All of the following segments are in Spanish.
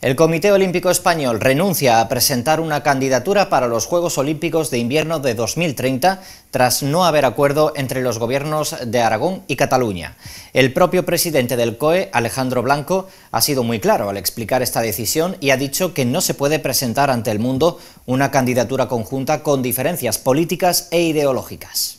El Comité Olímpico Español renuncia a presentar una candidatura para los Juegos Olímpicos de Invierno de 2030 tras no haber acuerdo entre los gobiernos de Aragón y Cataluña. El propio presidente del COE, Alejandro Blanco, ha sido muy claro al explicar esta decisión y ha dicho que no se puede presentar ante el mundo una candidatura conjunta con diferencias políticas e ideológicas.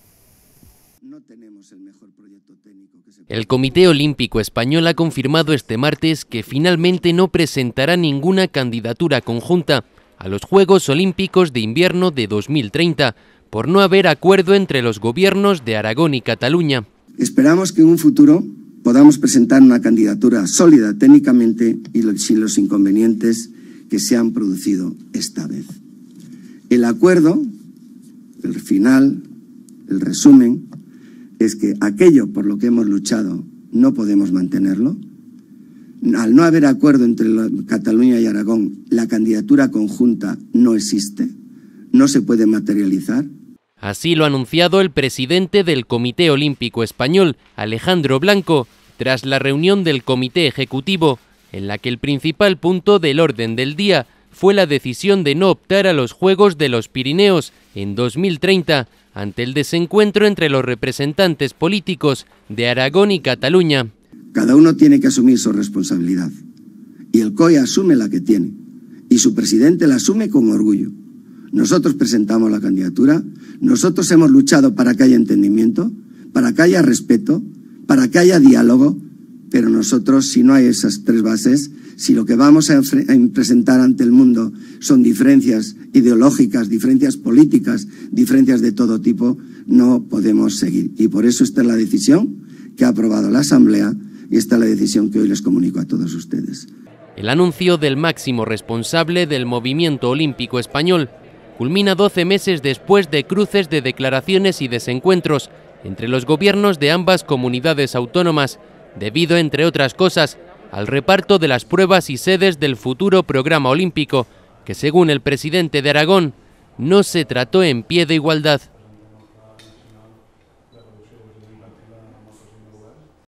El Comité Olímpico Español ha confirmado este martes que finalmente no presentará ninguna candidatura conjunta a los Juegos Olímpicos de Invierno de 2030, por no haber acuerdo entre los gobiernos de Aragón y Cataluña. Esperamos que en un futuro podamos presentar una candidatura sólida técnicamente y sin los inconvenientes que se han producido esta vez. El acuerdo, el final, el resumen, es que aquello por lo que hemos luchado no podemos mantenerlo. Al no haber acuerdo entre Cataluña y Aragón, la candidatura conjunta no existe, no se puede materializar. Así lo ha anunciado el presidente del Comité Olímpico Español, Alejandro Blanco, tras la reunión del Comité Ejecutivo, en la que el principal punto del orden del día fue la decisión de no optar a los Juegos de los Pirineos en 2030, ante el desencuentro entre los representantes políticos de Aragón y Cataluña. Cada uno tiene que asumir su responsabilidad, y el COE asume la que tiene, y su presidente la asume con orgullo. Nosotros presentamos la candidatura, nosotros hemos luchado para que haya entendimiento, para que haya respeto, para que haya diálogo, pero nosotros, si no hay esas tres bases, si lo que vamos a presentar ante el mundo son diferencias ideológicas, diferencias políticas, diferencias de todo tipo, no podemos seguir. Y por eso esta es la decisión que ha aprobado la Asamblea y esta es la decisión que hoy les comunico a todos ustedes. El anuncio del máximo responsable del movimiento olímpico español culmina 12 meses después de cruces de declaraciones y desencuentros entre los gobiernos de ambas comunidades autónomas, debido, entre otras cosas, al reparto de las pruebas y sedes del futuro programa olímpico, que según el presidente de Aragón, no se trató en pie de igualdad.